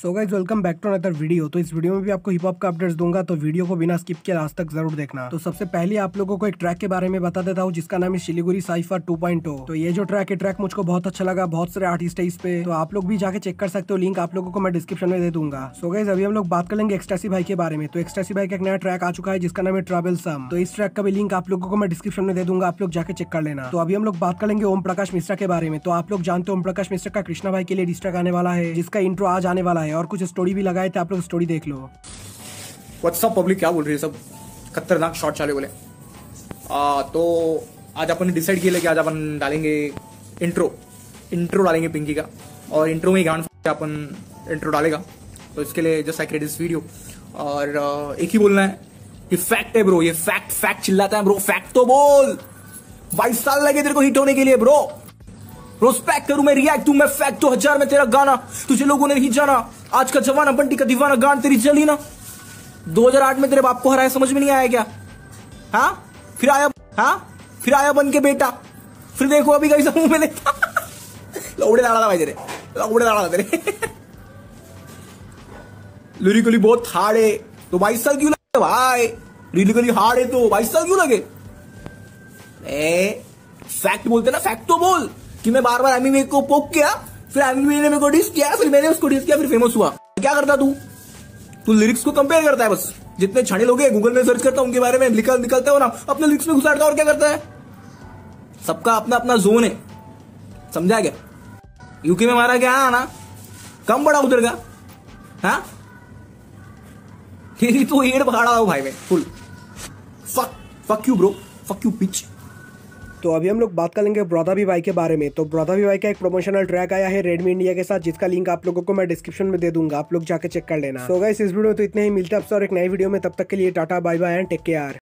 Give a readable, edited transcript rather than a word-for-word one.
So guys welcome back to another video. तो इस video में भी आपको हिप हॉप का अपडेट्स दूंगा, तो वीडियो को बिना स्किप किए लास्ट तक जरूर देखना। तो सबसे पहले आप लोगों को एक ट्रैक के बारे में बता देता हूँ जिसका नाम है शिलीगुड़ी साइफर 2.0। तो ये जो ट्रैक है ट्रैक मुझको बहुत अच्छा लगा, बहुत सारे आर्टिस्ट है इस पे, तो आप लोग भी जाके चेक कर सकते हो। लिंक आप लोगों को मैं डिस्क्रिप्शन में दे दूंगा। सो गाइस अभी हम लोग बात कर लेंगे एक्सटेसी भाई के बारे में। तो एक्सटेसी भाई का एक नया ट्रैक आ चुका है जिसका नाम है ट्रैवल सम। तो इस ट्रैक का भी लिंक आप लोगों को मैं डिस्क्रिप्शन में दे दूंगा, आप लोग जाके चेक कर लेना। तो अभी हम लोग बात कर लेंगे ओम प्रकाश मिश्रा के बारे में। तो आप लोग जानते हो ओम प्रकाश मिश्रा का कृष्णा भाई के लिए डिस ट्रैक आने वाला है जिसका इंट्रो आज आने वाला है और कुछ स्टोरी भी लगाए थे, आप लोग स्टोरी देख लो। व्हाट्सअप पब्लिक क्या बोल रही है, सब खतरनाक शॉट चाले बोले। तो आज अपन ने डिसाइड किया कि आज अपन डालेंगे इंट्रो डालेंगे पिंकी का, और इंट्रो में गान अपन इंट्रो डालेगा। तो इसके लिए just I create this video, और एक ही बोलना है कि फैक्ट है ब्रो, ये फैक्ट चिल्लाता है ब्रो, फैक्ट तो बोल। 22 साल लगे तेरे को हिट होने के लिए ब्रो। प्रोस्पेक्ट करूं मैं, रिएक्ट हूं मैं, फैक्ट तो 1000 में तेरा गाना तुझे लोगों ने नहीं जाना। आज का जमाना बंटी का दीवाना, गान तेरी चली ना। 2008 में तेरे बाप को हराया, समझ में नहीं आया क्या? हाँ फिर आया बन के बेटा, फिर देखो अभी कैसा मुंह में लेता। लौड़े दाड़ा था भाई तेरे, लौड़े दाड़ा था तेरे। लिरिकली बहुत हार्ड है तो 22 साल क्यों लगे भाई? लिरिकली हार्ड है तो 22 साल क्यों लगे? फैक्ट बोलते ना, फैक्ट तो बोल कि मैं बार बार एमी को पोक किया, फिर एमी ने मेरे को डिस किया, फिर मैंने उसको डिस किया, फिर फेमस हुआ। क्या करता तू लिरिक्स को कंपेयर करता है बस। जितने छाने लोग हैं गूगल में सर्च करता उनके बारे में निकलता है ना, अपने लिरिक्स में घुसाड़ता और क्या करता है। सबका अपना अपना जोन है, समझा क्या? यूके में मारा क्या ना, कम बड़ा उधर का। हाँ तेरी तो एड़ पहाड़ा हो भाई में full. Fuck you bro, fuck you bitch. तो अभी हम लोग बात कर लेंगे ब्रॉदा भी भाई के बारे में। तो ब्रॉदा भी भाई का एक प्रमोशनल ट्रैक आया है रेडमी इंडिया के साथ जिसका लिंक आप लोगों को मैं डिस्क्रिप्शन में दे दूंगा, आप लोग जाके चेक कर लेना। सो गाइस इस वीडियो में तो इतने ही, मिलते हैं आपसे और एक नई वीडियो में। तब तक के लिए tata bye bye and take care.